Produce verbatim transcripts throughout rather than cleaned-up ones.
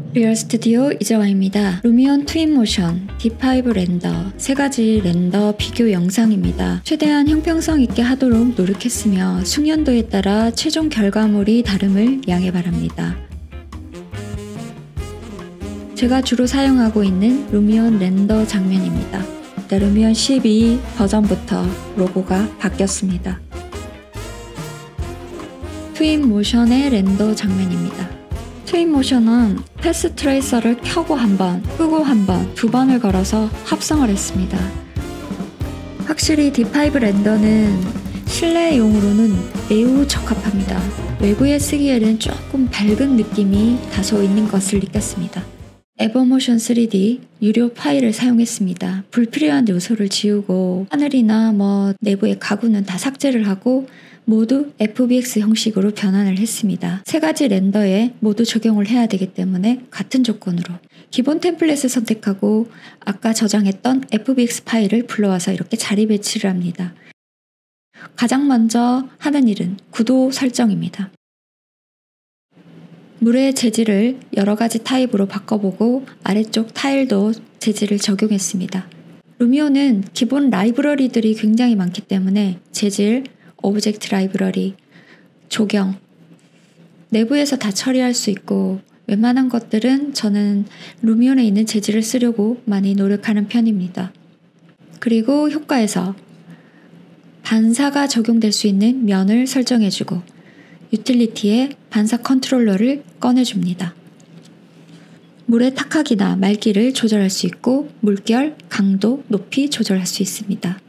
리얼 스튜디오 이재화입니다. 루미온 트윈모션, 디 파이브 렌더 세 가지 렌더 비교 영상입니다. 최대한 형평성 있게 하도록 노력했으며 숙련도에 따라 최종 결과물이 다름을 양해 바랍니다. 제가 주로 사용하고 있는 루미온 렌더 장면입니다. 루미온 십이 버전부터 로고가 바뀌었습니다. 트윈모션의 렌더 장면입니다. 트윈모션은 패스 트레이서를 켜고 한 번, 끄고 한 번, 두 번을 걸어서 합성을 했습니다. 확실히 디 파이브 렌더는 실내용으로는 매우 적합합니다. 외부에 쓰기에는 조금 밝은 느낌이 다소 있는 것을 느꼈습니다. 에버모션 쓰리디 유료 파일을 사용했습니다. 불필요한 요소를 지우고 하늘이나 뭐 내부의 가구는 다 삭제를 하고 모두 에프비엑스 형식으로 변환을 했습니다. 세 가지 렌더에 모두 적용을 해야 되기 때문에 같은 조건으로 기본 템플릿을 선택하고 아까 저장했던 에프비엑스 파일을 불러와서 이렇게 자리 배치를 합니다. 가장 먼저 하는 일은 구도 설정입니다. 물의 재질을 여러 가지 타입으로 바꿔보고 아래쪽 타일도 재질을 적용했습니다. 루미온은 기본 라이브러리들이 굉장히 많기 때문에 재질, 오브젝트 라이브러리, 조경, 내부에서 다 처리할 수 있고 웬만한 것들은 저는 루미온에 있는 재질을 쓰려고 많이 노력하는 편입니다. 그리고 효과에서 반사가 적용될 수 있는 면을 설정해주고 유틸리티에 반사 컨트롤러를 꺼내줍니다. 물의 탁하기나 맑기를 조절할 수 있고 물결, 강도, 높이 조절할 수 있습니다.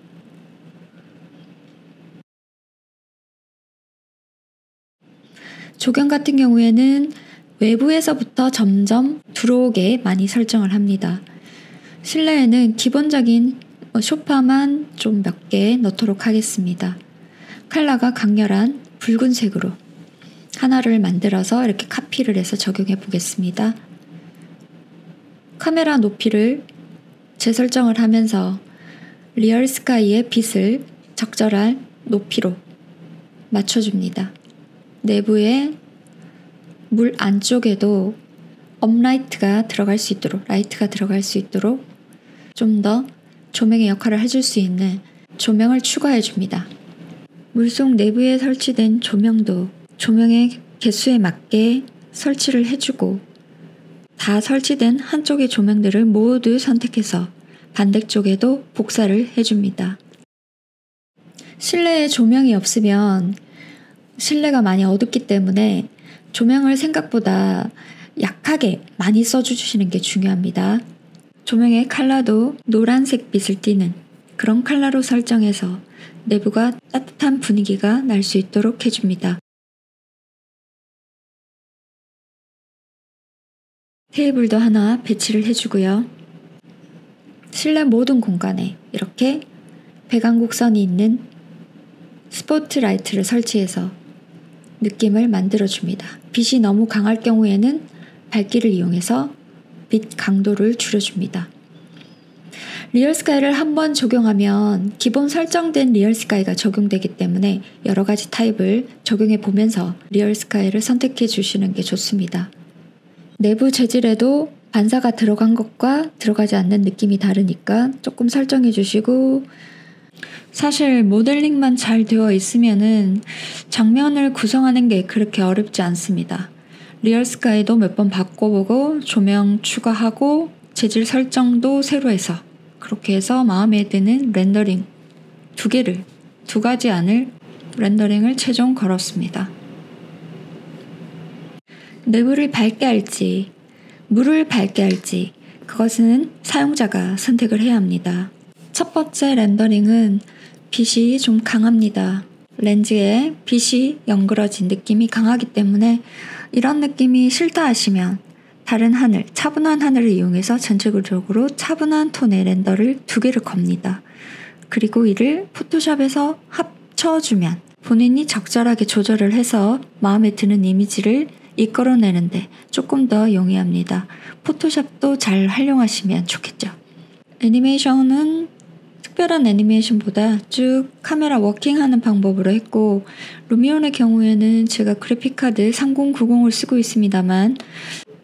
조경 같은 경우에는 외부에서부터 점점 들어오게 많이 설정을 합니다. 실내에는 기본적인 쇼파만 좀 몇 개 넣도록 하겠습니다. 컬러가 강렬한 붉은색으로 하나를 만들어서 이렇게 카피를 해서 적용해 보겠습니다. 카메라 높이를 재설정을 하면서 리얼 스카이의 빛을 적절한 높이로 맞춰줍니다. 내부에 물 안쪽에도 업라이트가 들어갈 수 있도록, 라이트가 들어갈 수 있도록 좀 더 조명의 역할을 해줄 수 있는 조명을 추가해 줍니다. 물속 내부에 설치된 조명도 조명의 개수에 맞게 설치를 해주고 다 설치된 한쪽의 조명들을 모두 선택해서 반대쪽에도 복사를 해줍니다. 실내에 조명이 없으면 실내가 많이 어둡기 때문에 조명을 생각보다 약하게 많이 써주시는 게 중요합니다. 조명의 컬러도 노란색 빛을 띠는 그런 컬러로 설정해서 내부가 따뜻한 분위기가 날 수 있도록 해줍니다. 테이블도 하나 배치를 해주고요. 실내 모든 공간에 이렇게 배광곡선이 있는 스포트라이트를 설치해서 느낌을 만들어줍니다. 빛이 너무 강할 경우에는 밝기를 이용해서 빛 강도를 줄여줍니다. 리얼 스카이를 한번 적용하면 기본 설정된 리얼 스카이가 적용되기 때문에 여러 가지 타입을 적용해 보면서 리얼 스카이를 선택해 주시는 게 좋습니다. 내부 재질에도 반사가 들어간 것과 들어가지 않는 느낌이 다르니까 조금 설정해 주시고 사실 모델링만 잘 되어 있으면은 장면을 구성하는 게 그렇게 어렵지 않습니다. 리얼 스카이도 몇 번 바꿔보고 조명 추가하고 재질 설정도 새로 해서 그렇게 해서 마음에 드는 렌더링 두 개를, 두 가지 안을 렌더링을 최종 걸었습니다. 내부를 밝게 할지 물을 밝게 할지 그것은 사용자가 선택을 해야 합니다. 첫 번째 렌더링은 빛이 좀 강합니다. 렌즈에 빛이 연그러진 느낌이 강하기 때문에 이런 느낌이 싫다 하시면 다른 하늘, 차분한 하늘을 이용해서 전체적으로 차분한 톤의 렌더를 두 개를 겁니다. 그리고 이를 포토샵에서 합쳐주면 본인이 적절하게 조절을 해서 마음에 드는 이미지를 이끌어내는데 조금 더 용이합니다. 포토샵도 잘 활용하시면 좋겠죠. 애니메이션은 특별한 애니메이션보다 쭉 카메라 워킹하는 방법으로 했고, 루미온의 경우에는 제가 그래픽카드 삼공구공을 쓰고 있습니다만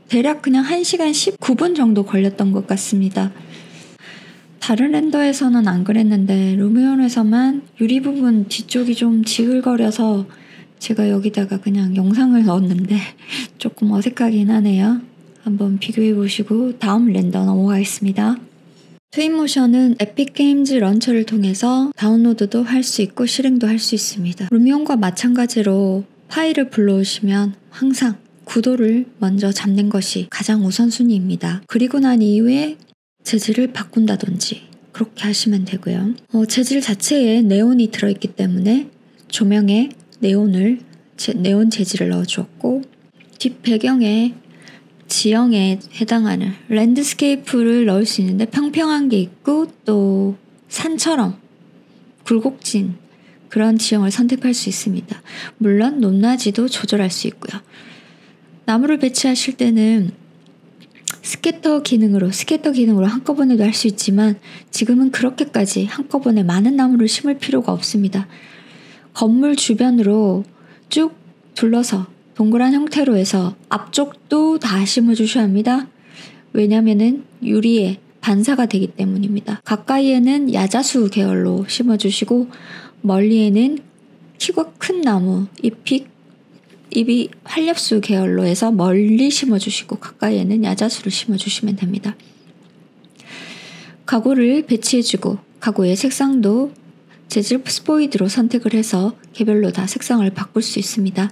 대략 그냥 한 시간 십구 분 정도 걸렸던 것 같습니다. 다른 렌더에서는 안 그랬는데 루미온에서만 유리 부분 뒤쪽이 좀 지글거려서 제가 여기다가 그냥 영상을 넣었는데 조금 어색하긴 하네요. 한번 비교해 보시고 다음 렌더 넘어가겠습니다. 트윈모션은 에픽게임즈 런처를 통해서 다운로드도 할 수 있고 실행도 할 수 있습니다. 루미온과 마찬가지로 파일을 불러오시면 항상 구도를 먼저 잡는 것이 가장 우선순위입니다. 그리고 난 이후에 재질을 바꾼다든지 그렇게 하시면 되고요. 어, 재질 자체에 네온이 들어있기 때문에 조명에 네온을 제, 네온 재질을 넣어주었고 뒷 배경에 지형에 해당하는 랜드스케이프를 넣을 수 있는데 평평한 게 있고 또 산처럼 굴곡진 그런 지형을 선택할 수 있습니다. 물론 높낮이도 조절할 수 있고요. 나무를 배치하실 때는 스캐터 기능으로 스캐터 기능으로 한꺼번에도 할 수 있지만 지금은 그렇게까지 한꺼번에 많은 나무를 심을 필요가 없습니다. 건물 주변으로 쭉 둘러서 동그란 형태로 해서 앞쪽도 다 심어주셔야 합니다. 왜냐면은 유리에 반사가 되기 때문입니다. 가까이에는 야자수 계열로 심어주시고 멀리에는 키가 큰 나무, 잎이, 잎이 활엽수 계열로 해서 멀리 심어주시고 가까이에는 야자수를 심어주시면 됩니다. 가구를 배치해주고 가구의 색상도 재질 스포이드로 선택을 해서 개별로 다 색상을 바꿀 수 있습니다.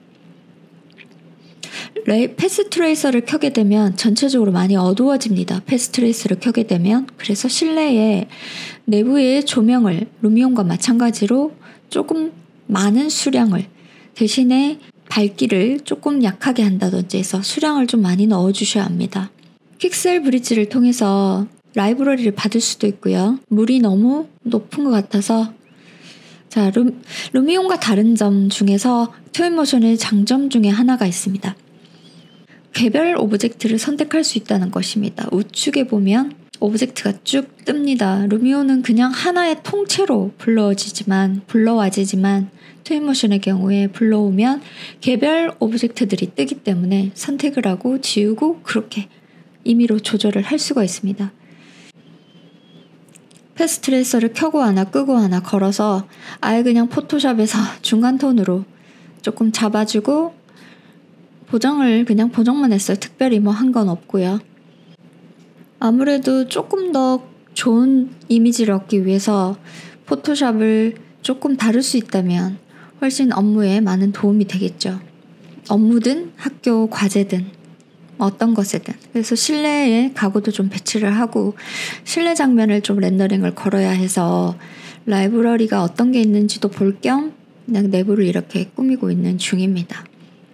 레이, 패스 트레이서를 켜게 되면 전체적으로 많이 어두워집니다. 패스 트레이서를 켜게 되면. 그래서 실내에 내부의 조명을 루미온과 마찬가지로 조금 많은 수량을 대신에 밝기를 조금 약하게 한다든지 해서 수량을 좀 많이 넣어주셔야 합니다. 픽셀 브릿지를 통해서 라이브러리를 받을 수도 있고요. 물이 너무 높은 것 같아서 자 루, 루미온과 다른 점 중에서 트윈모션의 장점 중에 하나가 있습니다. 개별 오브젝트를 선택할 수 있다는 것입니다. 우측에 보면 오브젝트가 쭉 뜹니다. 루미온은 그냥 하나의 통째로 불러지지만 불러와지지만 트윈모션의 경우에 불러오면 개별 오브젝트들이 뜨기 때문에 선택을 하고 지우고 그렇게 임의로 조절을 할 수가 있습니다. 패스 트레이서를 켜고 하나 끄고 하나 걸어서 아예 그냥 포토샵에서 중간 톤으로 조금 잡아주고 보정을 그냥 보정만 했어요. 특별히 뭐 한 건 없고요. 아무래도 조금 더 좋은 이미지를 얻기 위해서 포토샵을 조금 다룰 수 있다면 훨씬 업무에 많은 도움이 되겠죠. 업무든 학교 과제든 어떤 것이든. 그래서 실내에 가구도 좀 배치를 하고 실내 장면을 좀 렌더링을 걸어야 해서 라이브러리가 어떤 게 있는지도 볼 겸 그냥 내부를 이렇게 꾸미고 있는 중입니다.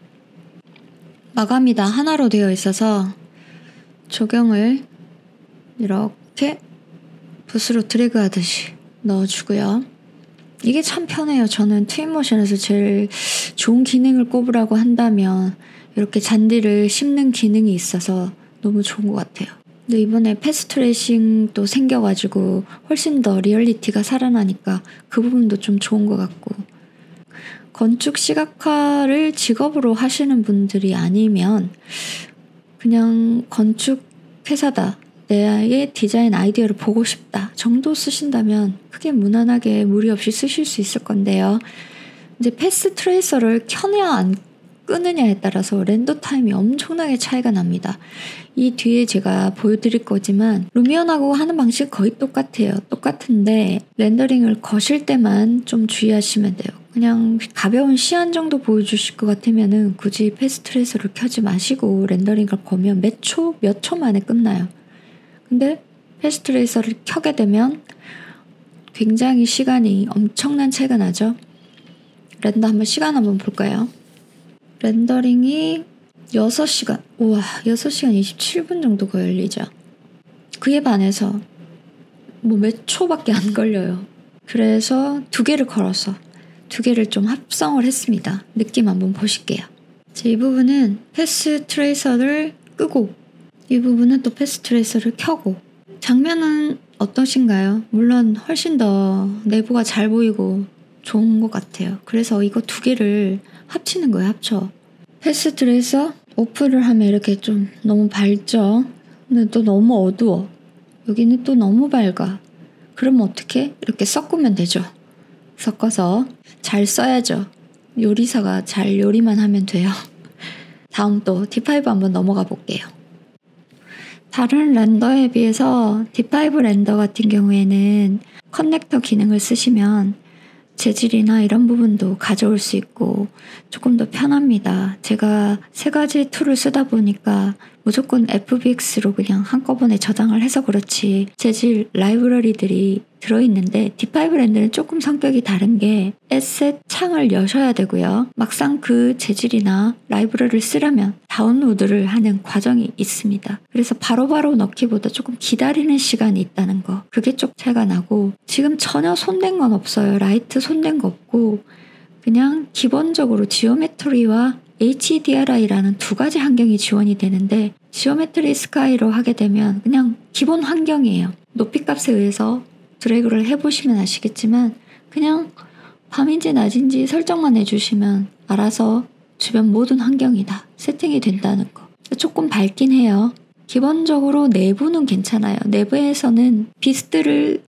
마감이 다 하나로 되어 있어서 조경을 이렇게 붓으로 드래그 하듯이 넣어주고요. 이게 참 편해요. 저는 트윈모션에서 제일 좋은 기능을 꼽으라고 한다면 이렇게 잔디를 심는 기능이 있어서 너무 좋은 것 같아요. 근데 이번에 패스 트레이싱도 생겨가지고 훨씬 더 리얼리티가 살아나니까 그 부분도 좀 좋은 것 같고 건축 시각화를 직업으로 하시는 분들이 아니면 그냥 건축 회사다. 내의 디자인 아이디어를 보고 싶다 정도 쓰신다면 크게 무난하게 무리 없이 쓰실 수 있을 건데요. 이제 패스 트레이서를 켜냐 안 끄느냐에 따라서 렌더 타임이 엄청나게 차이가 납니다. 이 뒤에 제가 보여드릴 거지만 루미온하고 하는 방식 거의 똑같아요. 똑같은데 렌더링을 거실 때만 좀 주의하시면 돼요. 그냥 가벼운 시안 정도 보여주실 것 같으면은 굳이 패스 트레이서를 켜지 마시고 렌더링을 거면 몇 초, 몇 초 만에 끝나요. 근데 패스 트레이서를 켜게 되면 굉장히 시간이 엄청난 차이가 나죠. 렌더 한번 시간 한번 볼까요? 렌더링이 여섯 시간, 우와, 여섯 시간 이십칠 분 정도 걸리죠. 그에 반해서 뭐 몇 초밖에 안 걸려요. 그래서 두 개를 걸어서 두 개를 좀 합성을 했습니다. 느낌 한번 보실게요. 자, 이 부분은 패스 트레이서를 끄고 이 부분은 또 패스 트레이서를 켜고 장면은 어떠신가요? 물론 훨씬 더 내부가 잘 보이고 좋은 것 같아요. 그래서 이거 두 개를 합치는 거예요. 합쳐. 패스 트레이서 오프를 하면 이렇게 좀 너무 밝죠? 근데 또 너무 어두워. 여기는 또 너무 밝아. 그러면 어떻게? 이렇게 섞으면 되죠. 섞어서 잘 써야죠. 요리사가 잘 요리만 하면 돼요. 다음 또 디 파이브 한번 넘어가 볼게요. 다른 렌더에 비해서 디 파이브 렌더 같은 경우에는 커넥터 기능을 쓰시면 재질이나 이런 부분도 가져올 수 있고 조금 더 편합니다. 제가 세 가지 툴을 쓰다 보니까 무조건 에프비엑스로 그냥 한꺼번에 저장을 해서 그렇지 재질 라이브러리들이 들어있는데 디 파이브 렌더는 조금 성격이 다른 게 에셋 창을 여셔야 되고요. 막상 그 재질이나 라이브러리를 쓰려면 다운로드를 하는 과정이 있습니다. 그래서 바로바로 넣기보다 조금 기다리는 시간이 있다는 거. 그게 좀 차이가 나고 지금 전혀 손댄 건 없어요. 라이트 손댄 거 없고 그냥 기본적으로 지오메트리와 에이치디알아이라는 두 가지 환경이 지원이 되는데 지오메트리 스카이로 하게 되면 그냥 기본 환경이에요. 높이 값에 의해서 드래그를 해보시면 아시겠지만 그냥 밤인지 낮인지 설정만 해주시면 알아서 주변 모든 환경이 다 세팅이 된다는 거. 조금 밝긴 해요. 기본적으로 내부는 괜찮아요. 내부에서는 빛들을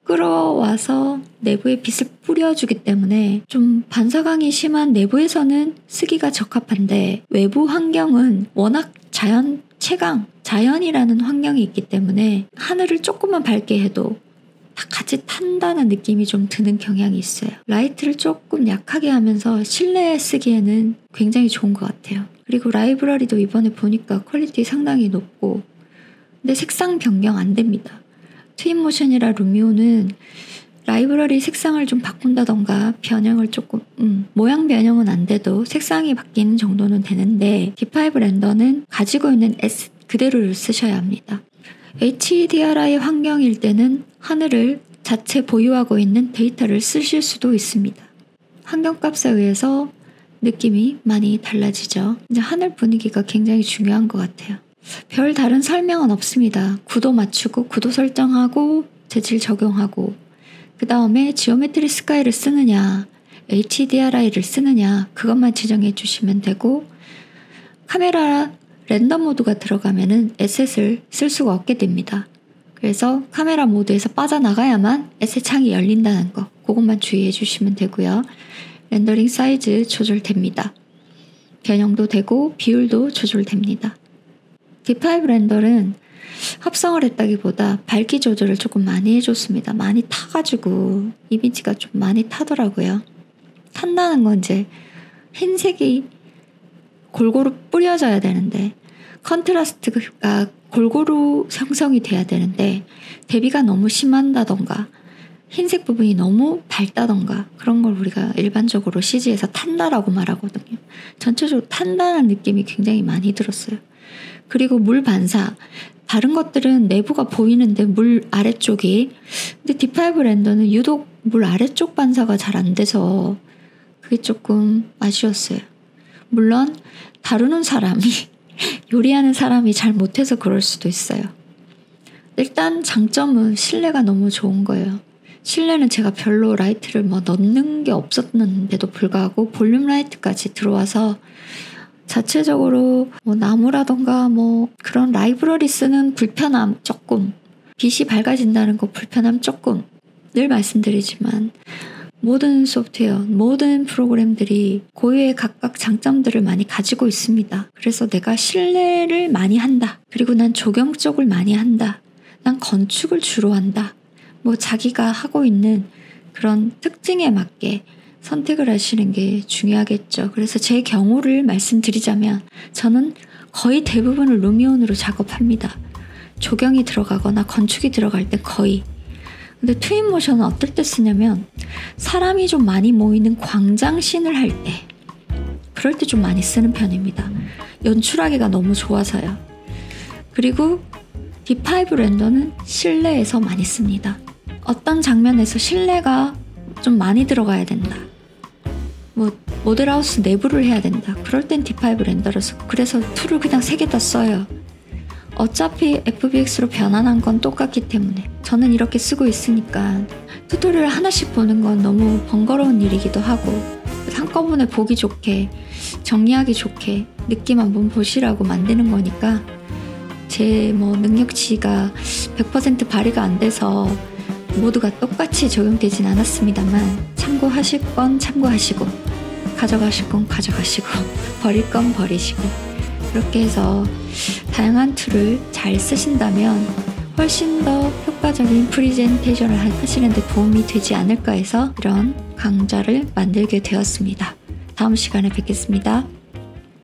끌어와서 내부에 빛을 뿌려주기 때문에 좀 반사광이 심한 내부에서는 쓰기가 적합한데 외부 환경은 워낙 자연 채광, 자연이라는 환경이 있기 때문에 하늘을 조금만 밝게 해도 다 같이 탄다는 느낌이 좀 드는 경향이 있어요. 라이트를 조금 약하게 하면서 실내에 쓰기에는 굉장히 좋은 것 같아요. 그리고 라이브러리도 이번에 보니까 퀄리티 상당히 높고 근데 색상 변경 안 됩니다. 트윈모션이라 루미오는 라이브러리 색상을 좀 바꾼다던가 변형을 조금 음, 모양 변형은 안 돼도 색상이 바뀌는 정도는 되는데 디 파이브 렌더는 가지고 있는 S 그대로를 쓰셔야 합니다. 에이치디알아이 환경일 때는 하늘을 자체 보유하고 있는 데이터를 쓰실 수도 있습니다. 환경값에 의해서 느낌이 많이 달라지죠. 이제 하늘 분위기가 굉장히 중요한 것 같아요. 별 다른 설명은 없습니다. 구도 맞추고 구도 설정하고 재질 적용하고 그 다음에 지오메트리 스카이를 쓰느냐 에이치디알아이를 쓰느냐 그것만 지정해 주시면 되고 카메라 렌더 모드가 들어가면은 에셋을 쓸 수가 없게 됩니다. 그래서 카메라 모드에서 빠져나가야만 에셋 창이 열린다는 거 그것만 주의해 주시면 되고요. 렌더링 사이즈 조절됩니다. 변형도 되고 비율도 조절됩니다. 디 파이브 렌더는 합성을 했다기보다 밝기 조절을 조금 많이 해줬습니다. 많이 타가지고 이미지가 좀 많이 타더라고요. 탄다는 건 이제 흰색이 골고루 뿌려져야 되는데 컨트라스트가 골고루 형성이 돼야 되는데 대비가 너무 심한다던가 흰색 부분이 너무 밝다던가 그런 걸 우리가 일반적으로 씨지에서 탄다라고 말하거든요. 전체적으로 탄다는 느낌이 굉장히 많이 들었어요. 그리고 물 반사 다른 것들은 내부가 보이는데 물 아래쪽이 근데 디 파이브 렌더는 유독 물 아래쪽 반사가 잘 안 돼서 그게 조금 아쉬웠어요. 물론 다루는 사람이 요리하는 사람이 잘 못해서 그럴 수도 있어요. 일단 장점은 실내가 너무 좋은 거예요. 실내는 제가 별로 라이트를 뭐 넣는 게 없었는데도 불구하고 볼륨 라이트까지 들어와서 자체적으로 뭐 나무라던가 뭐 그런 라이브러리 쓰는 불편함 조금 빛이 밝아진다는 거 불편함 조금 늘 말씀드리지만 모든 소프트웨어, 모든 프로그램들이 고유의 각각 장점들을 많이 가지고 있습니다. 그래서 내가 실내를 많이 한다. 그리고 난 조경 쪽을 많이 한다. 난 건축을 주로 한다. 뭐 자기가 하고 있는 그런 특징에 맞게 선택을 하시는 게 중요하겠죠. 그래서 제 경우를 말씀드리자면 저는 거의 대부분을 루미온으로 작업합니다. 조경이 들어가거나 건축이 들어갈 때 거의. 근데 트윈모션은 어떨 때 쓰냐면 사람이 좀 많이 모이는 광장씬을 할 때 그럴 때 좀 많이 쓰는 편입니다. 연출하기가 너무 좋아서요. 그리고 디 파이브 렌더는 실내에서 많이 씁니다. 어떤 장면에서 실내가 좀 많이 들어가야 된다. 뭐 모델하우스 내부를 해야 된다. 그럴 땐 디 파이브 렌더를 쓰고 그래서 툴을 그냥 세 개 다 써요. 어차피 에프비엑스로 변환한 건 똑같기 때문에 저는 이렇게 쓰고 있으니까 튜토리얼 하나씩 보는 건 너무 번거로운 일이기도 하고 한꺼번에 보기 좋게 정리하기 좋게 느낌 한번 보시라고 만드는 거니까 제 뭐 능력치가 백 퍼센트 발휘가 안 돼서 모두가 똑같이 적용되진 않았습니다만 참고하실 건 참고하시고 가져가실 건 가져가시고 버릴 건 버리시고 그렇게 해서 다양한 툴을 잘 쓰신다면 훨씬 더 효과적인 프리젠테이션을 하시는 데 도움이 되지 않을까 해서 이런 강좌를 만들게 되었습니다. 다음 시간에 뵙겠습니다.